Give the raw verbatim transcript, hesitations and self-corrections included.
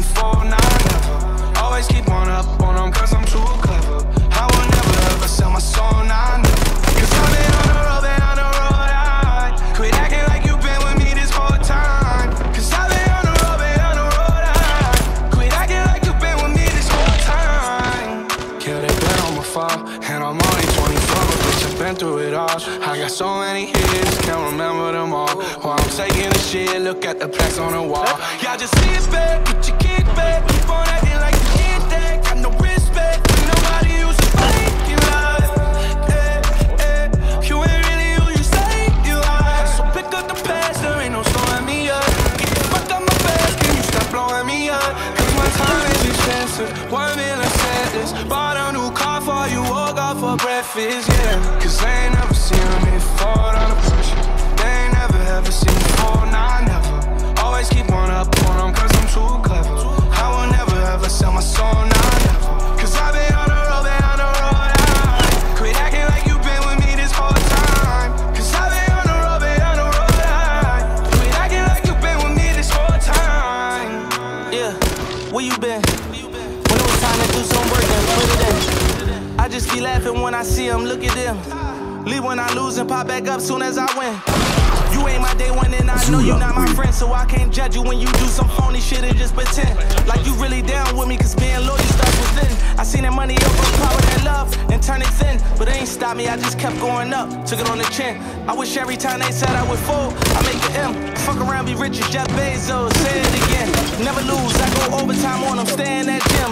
twenty-four, nah, never. Always keep one up on them cause I'm too clever. I will never ever sell my soul, nah, never. Cause I've been on the road, been on the road, I quit acting like you've been with me this whole time. Cause I've been on the road, been on the road, I quit acting like you've been with me this whole time. Yeah, they bet on my fall, and I'm only twenty-four, but bitch, I've been through it all. I got so many hits, can't remember them all. While I'm taking a shit, look at the plaques on the wall. Y'all just see it back, put your kick back. Keep on acting like you did that, got no respect. Nobody used to fake you love. Eh, eh, you ain't really who you say you are. So pick up the past, there ain't no slowing me up. Get the fuck out my face, can you stop blowing me up? Cause my time is expensive, one million sentence. Bought a new car for you, woke up for breakfast, yeah. Cause I ain't never seen me fall under pressure. They ain't never ever seen me fall, nah, never. Always keep one up on them cause I'm too clever. I will never ever sell my soul, nah, never. Cause I've been on the road, been on the road, I quit acting like you've been with me this whole time. Cause I've been on the road, been on the road, I quit acting like you've been with me this whole time. Yeah, where you been? When it was time to do some work and put it in. I just be laughing when I see them, look at them. Leave when I lose and pop back up soon as I win. You ain't my day one and I know you not my friend, so I can't judge you when you do some phony shit and just pretend like you really down with me, cause being loyal starts within. I seen that money overpower that love and turn it thin, but it ain't stop me, I just kept going up, took it on the chin. I wish every time they said I would fold, I make an M. Fuck around, be rich as Jeff Bezos, say it again. Never lose, I go overtime on them, stay in that gym.